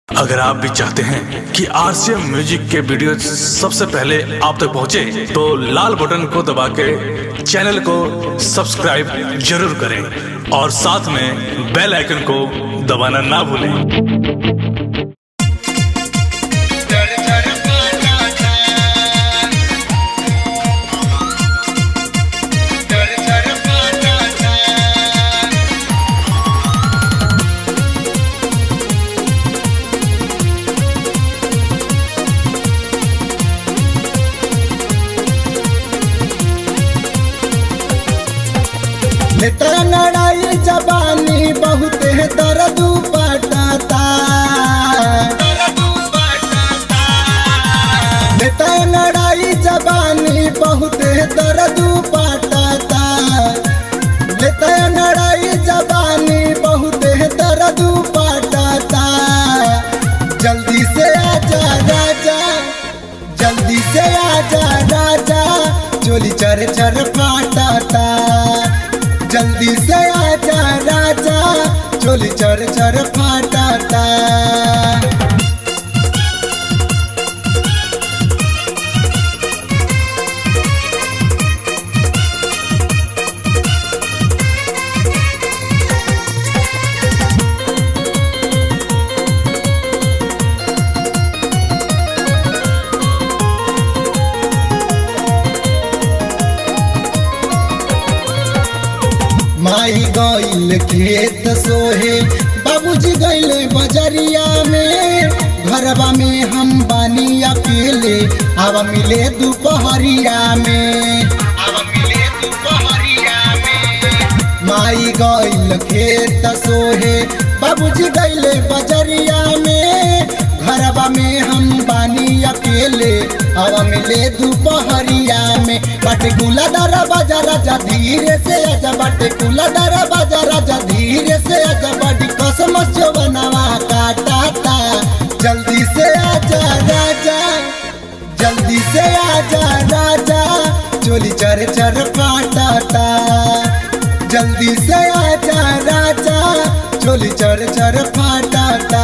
अगर आप भी चाहते हैं कि आरसीएम म्यूजिक के वीडियो सबसे पहले आप तक पहुंचे, तो लाल बटन को दबा के चैनल को सब्सक्राइब जरूर करें और साथ में बेल आइकन को दबाना ना भूलें। लेता लड़ाई जबानी बहुत है दर्द पटाता, लेता लड़ाई जबानी बहुत है दर्द पटाता, लेता लड़ाई जबानी बहुत है दर्द पटाता। जल्दी से आजा राजा, जल्दी से आजा राजा, चोली चर चर फाटाता। जल्दी से आजा राजा, चोली चर चर फाटाता। माई गईल खेत सोहे, बाबूजी गईले बजरिया में, घरबा में हम बानी अकेले, आवा मिले दोपहरिया में, आवा मिले दोपहरिया में। माई गईल खेत सोहे, बाबूजी गईले बजरिया में, घरबा में हम बानी अकेले, आवा मिले दोपहरिया में। बाटे कुला दरा बाजा राजा धीरे से आजा, बाटे कुला दरा बाजा राजा धीरे से आजा, बड़ी कसम जो बनावा काटाता। जल्दी से आजा राजा, जल्दी से आजा राजा, चोली चर चर फाटाता। जल्दी से आजा राजा, चोली चर चर फाटाता।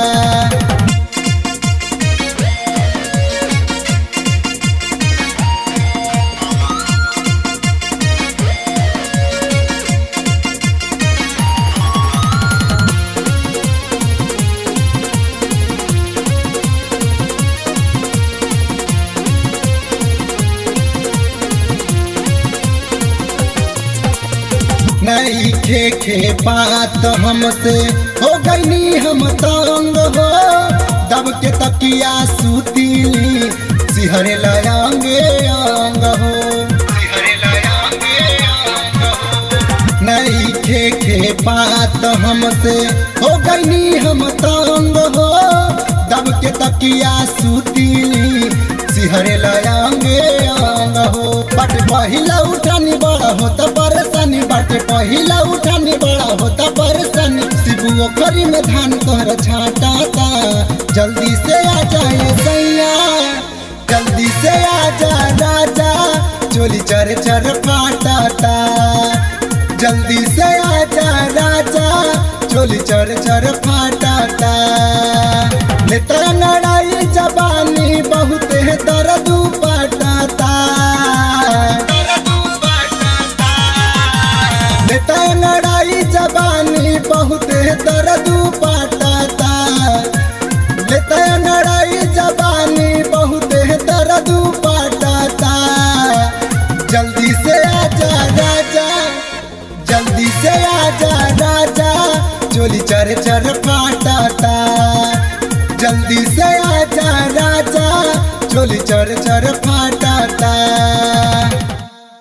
नहीं खे बात हमसे हो गई हम तंग हो, दब के तकिया सूतीली सिहरे लायांगे अंग हो, सिहरे लायांगे अंग हो। नहीं खे बात हमसे हो गई हम तंग हो, दब के तकिया सूतीली सिहरे लायांगे अंग हो। बट पहिला उठानी बड़ा होता परेशानी, बट पहिला उठानी बड़ा होता परेशानी, शिबू ओखरी में धान तोहर छाटाता। जल्दी से आ जाए सैया, जल्दी से आजा राजा, चोली चर चर फाटाता। जल्दी से आजा राजा, चोली चर चर फाटाता। लेता लड़ाई जबानी बहुत है दर्द पटाता, लेता लड़ाई जबानी बहुत है दर्द पटाता, लेता लड़ाई जबानी बहुत है दर्द पटाता। जल्दी से आजा राजा, जल्दी से आजा राजा, चोली चर चर फाटाता। जल्दी से आजा राजा, चोली चर चर फाटाता।